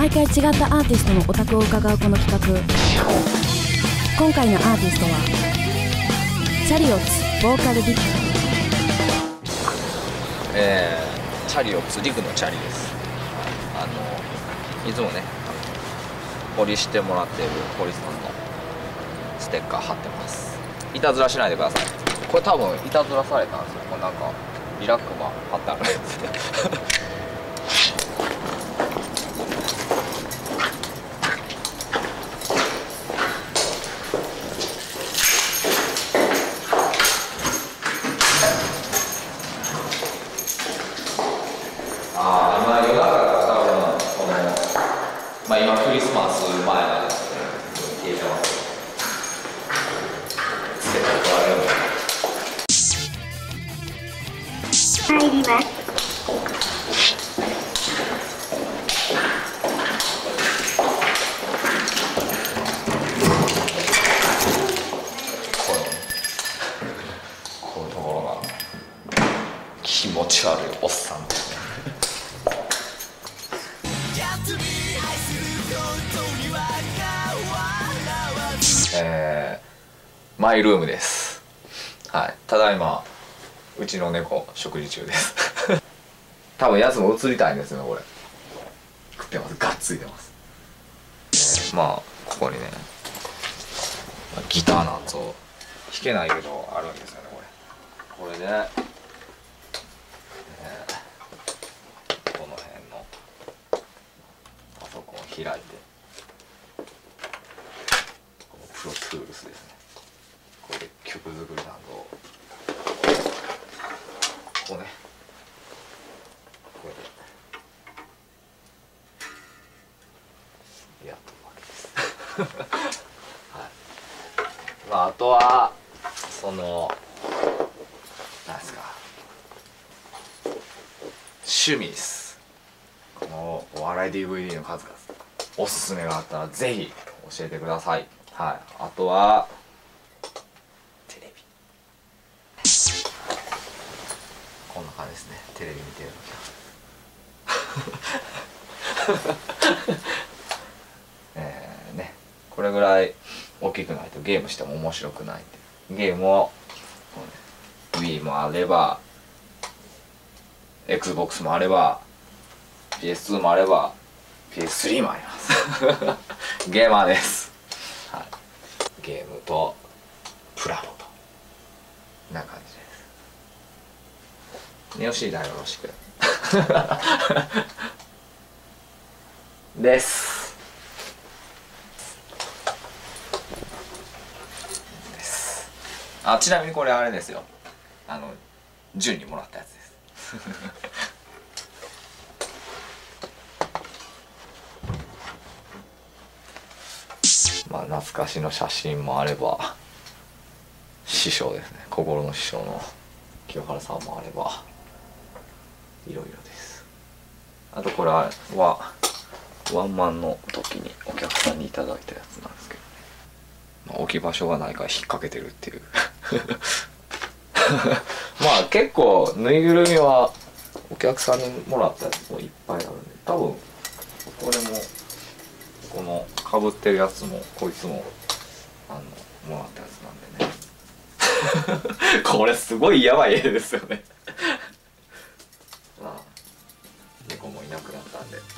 毎回違ったアーティストのオタクを伺うこの企画。今回のアーティストはチャリオッツボーカルリク。 チャリオッツリクのチャリです。いつもねポリしてもらっているポリさんのステッカー貼ってます。いたずらしないでください。これ多分いたずらされたんですよ。これなんかリラックマ貼ってあるやつ今夜中から多分今クリスマス前なんですけど消えてます。つけて怒られるの入ります。 こういうところが気持ち悪いおっさんですね。マイルームです。はい、ただいまうちの猫食事中です多分やつも映りたいんですよね。これ食ってます。がっついてます。ここにねギターなんぞ弾けないけどあるんですよね。これで、この辺のパソコンを開いてプロトゥールスですね。これで曲作りなどをこうねこれでやっとるわけですはい。あとはそのなんですか趣味です。このお笑い DVD の数々おすすめがあったらぜひ教えてください。はい、あとはテレビこんな感じですね。テレビ見てるね、これぐらい大きくないとゲームしても面白くないんで、ゲームを、Wii もあれば Xbox もあれば PS2 もあれば PS3 もありますゲーマーです。はい、ゲームとプラモとな感じです。ネオシーダーよろしくです。ちなみにこれあれですよ。順にもらったやつです懐かしの写真もあれば師匠ですね。心の師匠の清原さんもあればいろいろです。あとこれはワンマンの時にお客さんにいただいたやつなんですけど、置き場所がないから引っ掛けてるっていう結構ぬいぐるみはお客さんにもらったやつもいっぱいあるんで、多分これもこのかぶってるやつもこいつももらったやつなんでねこれすごいやばい絵ですよね猫もいなくなったんで